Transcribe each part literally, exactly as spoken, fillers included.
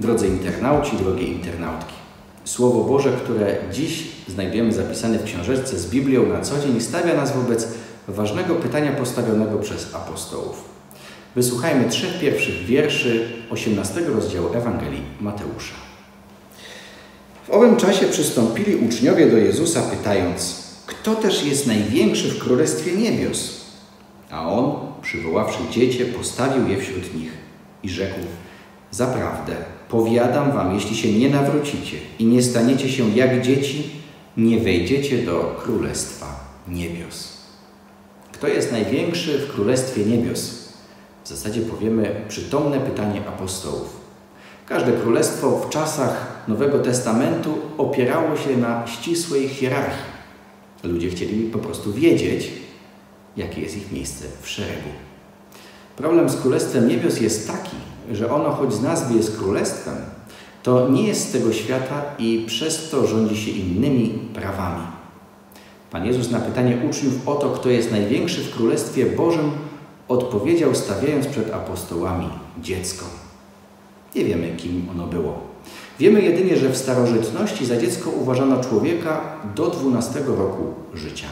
Drodzy internauci, drogie internautki, Słowo Boże, które dziś znajdujemy zapisane w książeczce z Biblią na co dzień, stawia nas wobec ważnego pytania postawionego przez apostołów. Wysłuchajmy trzech pierwszych wierszy osiemnastego rozdziału Ewangelii Mateusza. W owym czasie przystąpili uczniowie do Jezusa, pytając: kto też jest największy w Królestwie Niebios? A On, przywoławszy dziecię, postawił je wśród nich i rzekł: zaprawdę, powiadam wam, jeśli się nie nawrócicie i nie staniecie się jak dzieci, nie wejdziecie do Królestwa Niebios. Kto jest największy w Królestwie Niebios? W zasadzie powiemy przytomne pytanie apostołów. Każde królestwo w czasach Nowego Testamentu opierało się na ścisłej hierarchii. Ludzie chcieli po prostu wiedzieć, jakie jest ich miejsce w szeregu. Problem z Królestwem Niebios jest taki, że ono, choć z nazwy jest królestwem, to nie jest z tego świata i przez to rządzi się innymi prawami. Pan Jezus na pytanie uczniów o to, kto jest największy w Królestwie Bożym, odpowiedział, stawiając przed apostołami dziecko. Nie wiemy, kim ono było. Wiemy jedynie, że w starożytności za dziecko uważano człowieka do dwunastego roku życia.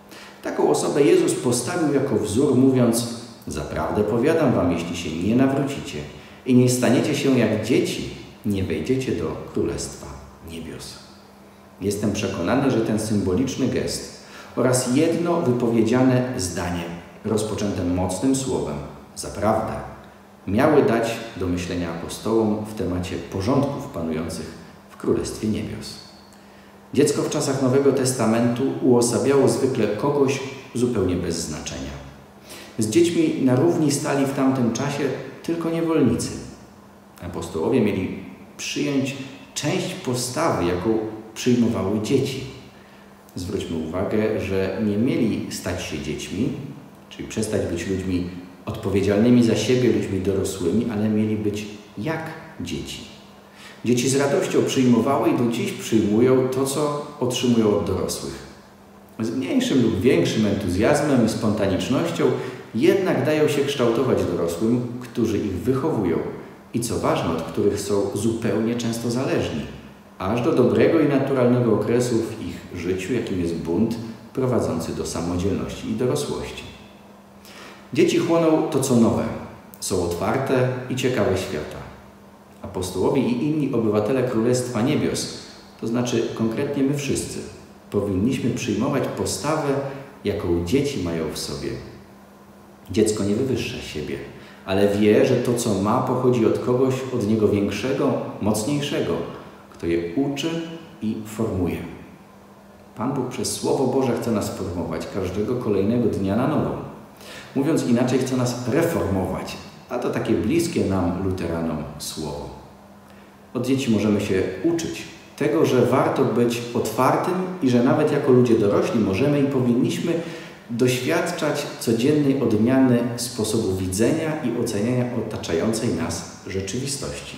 Taką osobę Jezus postawił jako wzór, mówiąc: zaprawdę powiadam wam, jeśli się nie nawrócicie i nie staniecie się jak dzieci, nie wejdziecie do Królestwa Niebios. Jestem przekonany, że ten symboliczny gest oraz jedno wypowiedziane zdanie, rozpoczęte mocnym słowem zaprawdę, miały dać do myślenia apostołom w temacie porządków panujących w Królestwie Niebios. Dziecko w czasach Nowego Testamentu uosabiało zwykle kogoś zupełnie bez znaczenia. Z dziećmi na równi stali w tamtym czasie tylko niewolnicy. Apostołowie mieli przyjąć część postawy, jaką przyjmowały dzieci. Zwróćmy uwagę, że nie mieli stać się dziećmi, czyli przestać być ludźmi odpowiedzialnymi za siebie, ludźmi dorosłymi, ale mieli być jak dzieci. Dzieci z radością przyjmowały i do dziś przyjmują to, co otrzymują od dorosłych. Z mniejszym lub większym entuzjazmem i spontanicznością jednak dają się kształtować dorosłym, którzy ich wychowują i, co ważne, od których są zupełnie często zależni, aż do dobrego i naturalnego okresu w ich życiu, jakim jest bunt prowadzący do samodzielności i dorosłości. Dzieci chłoną to, co nowe, są otwarte i ciekawe świata. Apostołowie i inni obywatele Królestwa Niebios, to znaczy konkretnie my wszyscy, powinniśmy przyjmować postawę, jaką dzieci mają w sobie. Dziecko nie wywyższa siebie, ale wie, że to, co ma, pochodzi od kogoś, od niego większego, mocniejszego, kto je uczy i formuje. Pan Bóg przez Słowo Boże chce nas formować każdego kolejnego dnia na nowo. Mówiąc inaczej, chce nas reformować, a to takie bliskie nam, luteranom, słowo. Od dzieci możemy się uczyć tego, że warto być otwartym i że nawet jako ludzie dorośli możemy i powinniśmy doświadczać codziennej odmiany sposobu widzenia i oceniania otaczającej nas rzeczywistości.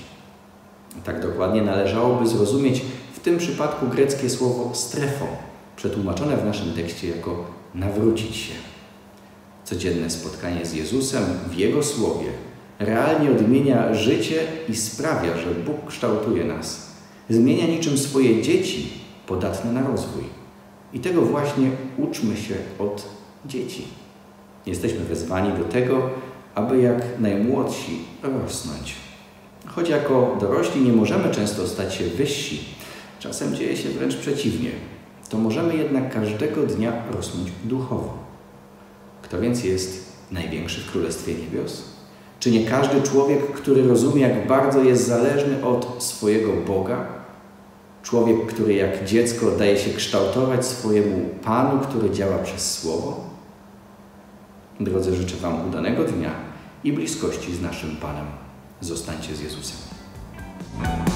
Tak dokładnie należałoby zrozumieć w tym przypadku greckie słowo strefo, przetłumaczone w naszym tekście jako nawrócić się. Codzienne spotkanie z Jezusem w Jego Słowie realnie odmienia życie i sprawia, że Bóg kształtuje nas. Zmienia niczym swoje dzieci, podatne na rozwój. I tego właśnie uczmy się od dzieci. Jesteśmy wezwani do tego, aby jak najmłodsi rosnąć. Choć jako dorośli nie możemy często stać się wyżsi, czasem dzieje się wręcz przeciwnie, to możemy jednak każdego dnia rosnąć duchowo. Kto więc jest największy w Królestwie Niebios? Czy nie każdy człowiek, który rozumie, jak bardzo jest zależny od swojego Boga? Człowiek, który jak dziecko daje się kształtować swojemu Panu, który działa przez Słowo? Drodzy, życzę wam udanego dnia i bliskości z naszym Panem. Zostańcie z Jezusem.